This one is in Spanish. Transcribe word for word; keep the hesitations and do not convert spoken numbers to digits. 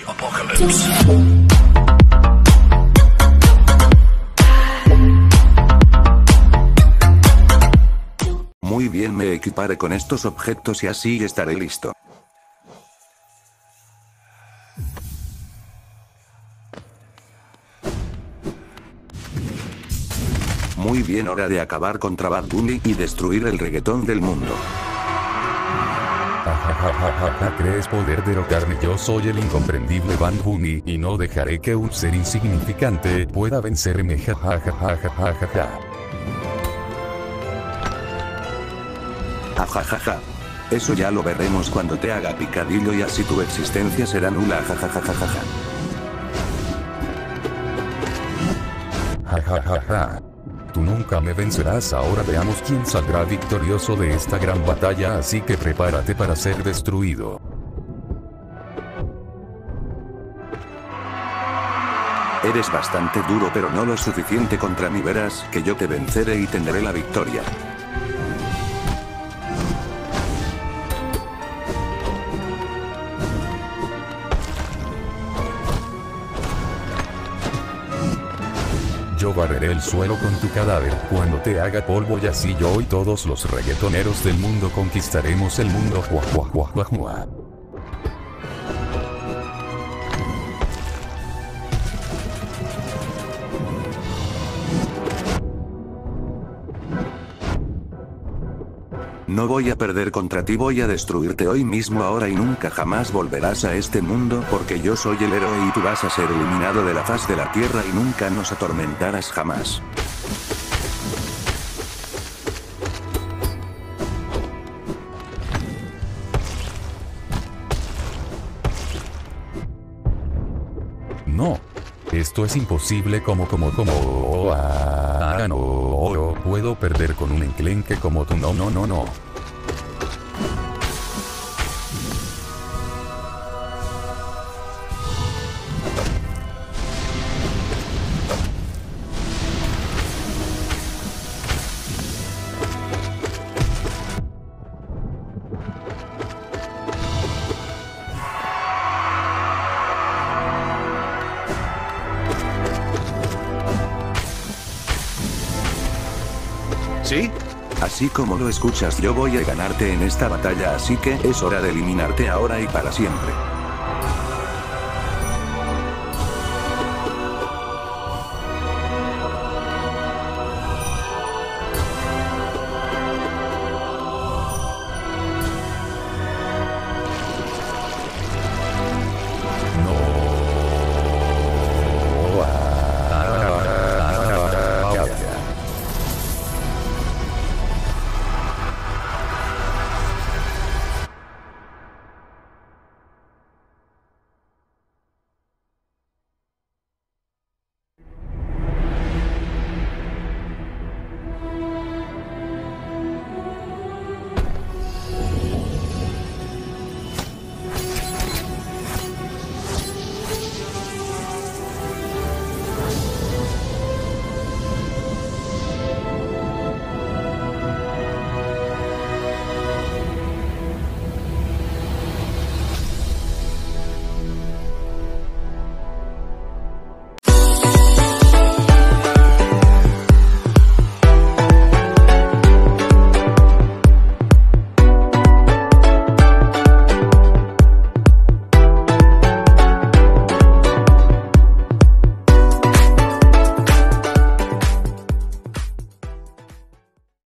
apocalypse. Muy bien, me equiparé con estos objetos y así estaré listo. Muy bien, hora de acabar contra Bad Bunny y destruir el reggaetón del mundo. Jajajaja, ¿crees poder derrotarme? Yo soy el incomprendible Bad Bunny y no dejaré que un ser insignificante pueda vencerme. Jajajajajaja. Ajajaja. Eso ya lo veremos cuando te haga picadillo y así tu existencia será nula. Jajajajaja. Jajajaja. Tú nunca me vencerás. Ahora veamos quién saldrá victorioso de esta gran batalla, así que prepárate para ser destruido. Eres bastante duro, pero no lo suficiente contra mí. Verás que yo te venceré y tendré la victoria. Yo barreré el suelo con tu cadáver cuando te haga polvo y así yo y todos los reggaetoneros del mundo conquistaremos el mundo. Jua, jua, jua, jua, jua. No voy a perder contra ti, voy a destruirte hoy mismo, ahora y nunca jamás volverás a este mundo porque yo soy el héroe y tú vas a ser eliminado de la faz de la tierra y nunca nos atormentarás jamás. No. Esto es imposible como como como oh, ah, no oh, puedo perder con un enclenque como tú. No no no no. ¿Sí? Así como lo escuchas, yo voy a ganarte en esta batalla, así que es hora de eliminarte ahora y para siempre.